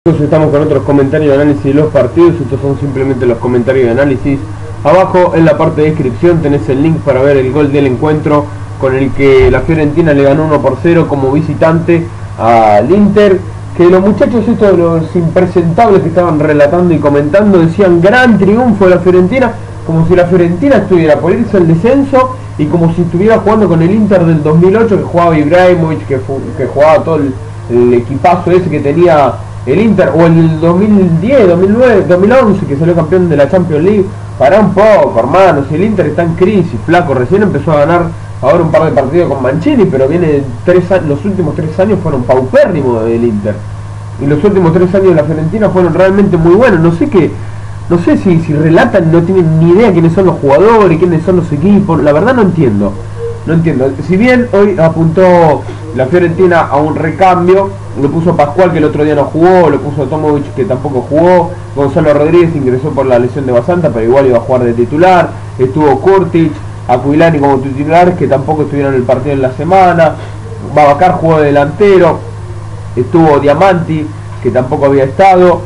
Estamos con otros comentarios de análisis de los partidos. Estos son simplemente los comentarios de análisis. Abajo en la parte de descripción tenés el link para ver el gol del encuentro con el que la Fiorentina le ganó 1-0 como visitante al Inter, que los muchachos estos, los impresentables que estaban relatando y comentando, decían gran triunfo de la Fiorentina, como si la Fiorentina estuviera por irse al descenso y como si estuviera jugando con el Inter del 2008, que jugaba Ibrahimovic, que jugaba todo el equipazo ese que tenía el Inter, o el 2010, 2009, 2011 que salió campeón de la Champions League. Pará un poco, hermano, si el Inter está en crisis, flaco, recién empezó a ganar ahora un par de partidos con Mancini, pero viene los últimos 3 años fueron paupérrimos del Inter, y los últimos 3 años de la Fiorentina fueron realmente muy buenos. No sé si relatan, no tienen ni idea quiénes son los jugadores, quiénes son los equipos, la verdad no entiendo. Si bien hoy apuntó la Fiorentina a un recambio, lo puso Pascual, que el otro día no jugó, lo puso Tomovic, que tampoco jugó, Gonzalo Rodríguez ingresó por la lesión de Basanta, pero igual iba a jugar de titular, estuvo Kurtic, Aquilani como titulares, que tampoco estuvieron en el partido en la semana, Babacar jugó de delantero, estuvo Diamanti, que tampoco había estado,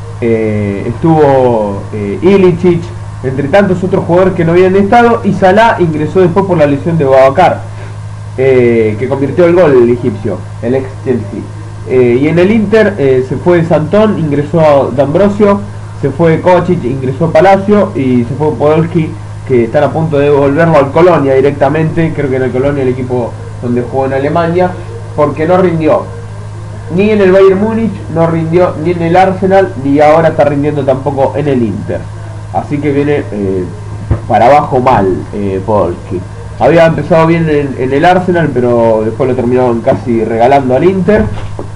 estuvo Ilicic, entre tantos otros jugadores que no habían estado, y Salah ingresó después por la lesión de Babacar, que convirtió el gol el egipcio, el ex Chelsea. Y en el Inter se fue Santón, ingresó D'Ambrosio, se fue Kovacic, ingresó Palacio, y se fue Podolski, que están a punto de devolverlo al Colonia directamente, creo que en el Colonia, el equipo donde jugó en Alemania, porque no rindió ni en el Bayern Múnich, no rindió ni en el Arsenal, ni ahora está rindiendo tampoco en el Inter. Así que viene para abajo mal Podolski. Había empezado bien en el Arsenal, pero después lo terminaron casi regalando al Inter.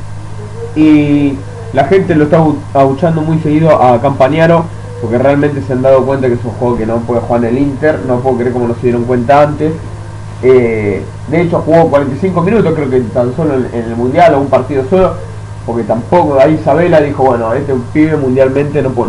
Y la gente lo está abuchando muy seguido a Campagnaro, porque realmente se han dado cuenta que es un juego que no puede jugar en el Inter. No puedo creer cómo no se dieron cuenta antes. De hecho jugó 45 minutos, creo que tan solo en el Mundial, o un partido solo, porque tampoco ahí Isabela dijo, bueno, este pibe mundialmente no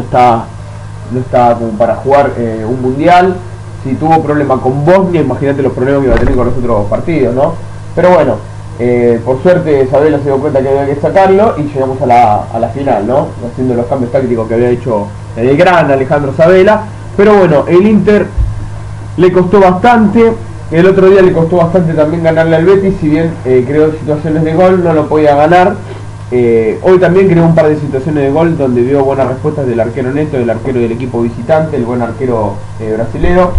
está como para jugar un Mundial. Si tuvo problema con Bosnia, imagínate los problemas que iba a tener con los otros partidos, ¿no? Pero bueno, por suerte Isabela se dio cuenta que había que sacarlo y llegamos a la final, ¿no? Haciendo los cambios tácticos que había hecho el gran Alejandro Sabela. Pero bueno, el Inter le costó bastante. El otro día le costó bastante también ganarle al Betis, si bien creó situaciones de gol, no lo podía ganar. Hoy también creó un par de situaciones de gol donde vio buenas respuestas del arquero Neto, del arquero del equipo visitante, el buen arquero brasilero.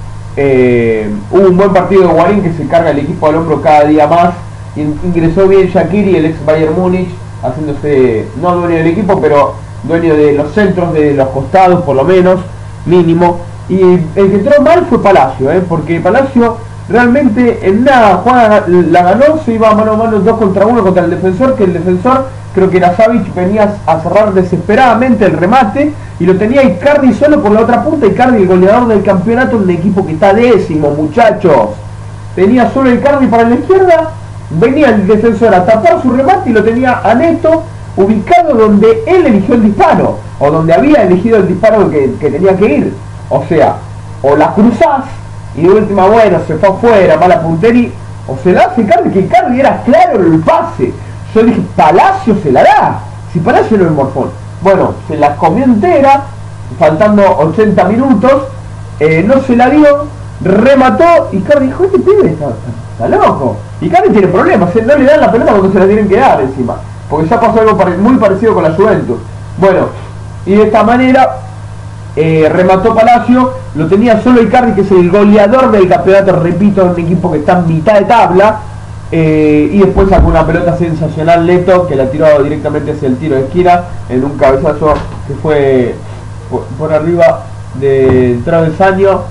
Hubo un buen partido de Guarín, que se carga el equipo al hombro cada día más. Ingresó bien Shaqiri, el ex Bayern Múnich, haciéndose no dueño del equipo, pero dueño de los centros, de los costados por lo menos, mínimo. Y el que entró mal fue Palacio, porque Palacio realmente en una jugada la ganó, se iba mano a mano 2 contra 1 contra el defensor, que el defensor, creo que era Savic, venía a cerrar desesperadamente el remate, y lo tenía Icardi solo por la otra punta. Icardi, el goleador del campeonato, un equipo que está 10º, muchachos. Tenía solo Icardi para la izquierda, venía el defensor a tapar su remate y lo tenía a Neto ubicado donde él eligió el disparo, o donde había elegido el disparo que tenía que ir. O sea, o la cruzás y de última, bueno, se fue afuera, mala puntería, o se la hace Icardi, que Icardi era claro en el pase. Yo dije, Palacio se la da, si Palacio no es morfón. Bueno, se la comió entera, faltando 80 minutos, no se la dio, remató, Icardi dijo, este pibe está loco. Icardi tiene problemas, no le dan la pelota cuando se la tienen que dar encima, porque ya pasó algo muy parecido con la Juventus. Bueno, y de esta manera remató Palacio, lo tenía solo Icardi, que es el goleador del campeonato, repito, un equipo que está en mitad de tabla, y después sacó una pelota sensacional Neto, que la tiró directamente hacia el tiro de esquina, en un cabezazo que fue por arriba del travesaño,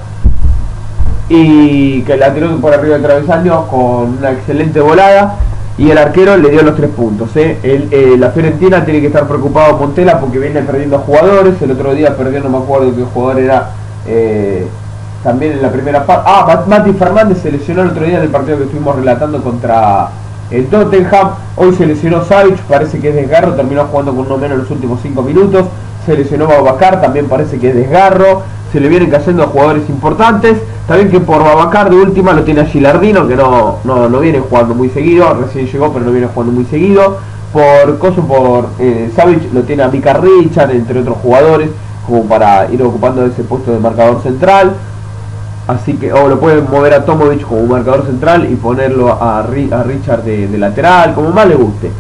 y que la tiró por arriba del travesaño con una excelente volada, y el arquero le dio los 3 puntos. La Fiorentina tiene que estar preocupado Montella, porque viene perdiendo jugadores. El otro día perdió, no me acuerdo qué jugador era, también en la primera parte. Mati Fernández se lesionó el otro día en el partido que estuvimos relatando contra el Tottenham. Hoy se lesionó Savic, parece que es desgarro, terminó jugando con uno menos en los últimos 5 minutos. Se lesionó Babacar, también parece que es desgarro. Se le vienen cayendo a jugadores importantes. También que por Babacar de última lo tiene a Gilardino, que no viene jugando muy seguido, recién llegó pero no viene jugando muy seguido. Savic lo tiene a Mika Richard, entre otros jugadores, como para ir ocupando ese puesto de marcador central. Así que, o lo pueden mover a Tomovic como marcador central y ponerlo a Richard de lateral, como más le guste.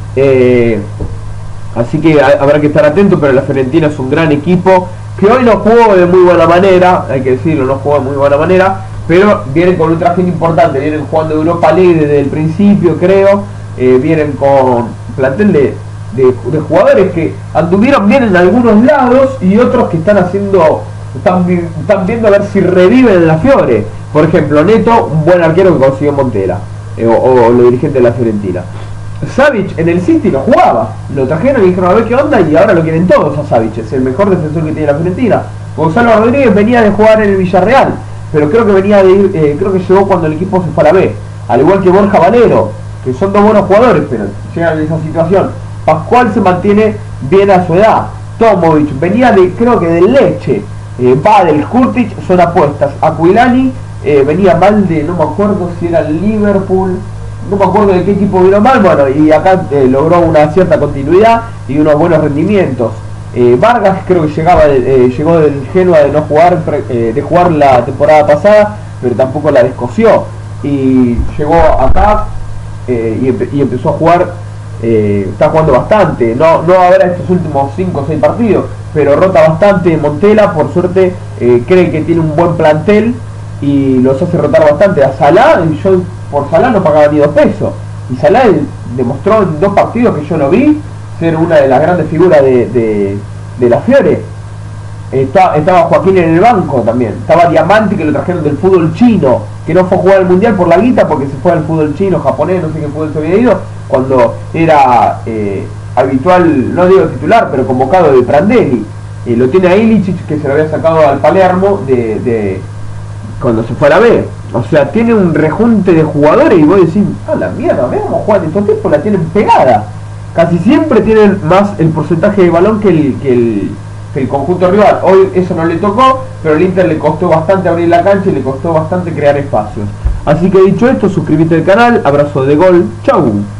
Así que habrá que estar atento, pero la Fiorentina es un gran equipo, que hoy no jugó de muy buena manera, hay que decirlo, no jugó de muy buena manera, pero vienen con un traje importante, vienen jugando Europa League desde el principio, creo, vienen con plantel de jugadores que anduvieron bien en algunos lados y otros que están viendo a ver si reviven en la Fiore. Por ejemplo, Neto, un buen arquero que consiguió Montella, o los dirigentes de la Fiorentina. Savic en el City no jugaba, lo trajeron y dijeron a ver qué onda, y ahora lo quieren todos a Savic, es el mejor defensor que tiene la Fiorentina. Gonzalo Rodríguez venía de jugar en el Villarreal, pero creo que venía de ir, creo que llegó cuando el equipo se fue a la B, al igual que Borja Valero, que son dos buenos jugadores, pero llegan en esa situación. Pascual se mantiene bien a su edad. Tomovic venía creo que del Leche, Badel, Kurtic son apuestas. Aquilani venía mal no me acuerdo si era el Liverpool, no me acuerdo de qué equipo vino mal, bueno, y acá logró una cierta continuidad y unos buenos rendimientos. Vargas creo que llegó del Genoa de no jugar, de jugar la temporada pasada, pero tampoco la descosió, y llegó acá y empezó a jugar. Está jugando bastante, no habrá estos últimos 5 o 6 partidos, pero rota bastante. Montella, por suerte, cree que tiene un buen plantel y los hace rotar bastante. A Salah, yo por Salah no pagaba ni 2 pesos, y Salah demostró en 2 partidos que yo lo vi ser una de las grandes figuras de la Fiore. Estaba Joaquín en el banco también, estaba Diamante, que lo trajeron del fútbol chino, que no fue a jugar al mundial por la guita, porque se fue al fútbol chino, japonés, no sé qué fútbol se había ido, cuando era habitual, no digo titular, pero convocado de Prandelli. Lo tiene a Ilicic, que se lo había sacado al Palermo de cuando se fue a la B. O sea, tiene un rejunte de jugadores y vos decís, ah, la mierda, ve cómo juegan estos tipos, la tienen pegada. Casi siempre tienen más el porcentaje de balón que el conjunto rival. Hoy eso no le tocó, pero al Inter le costó bastante abrir la cancha y le costó bastante crear espacios. Así que dicho esto, suscríbete al canal, abrazo de gol, chau.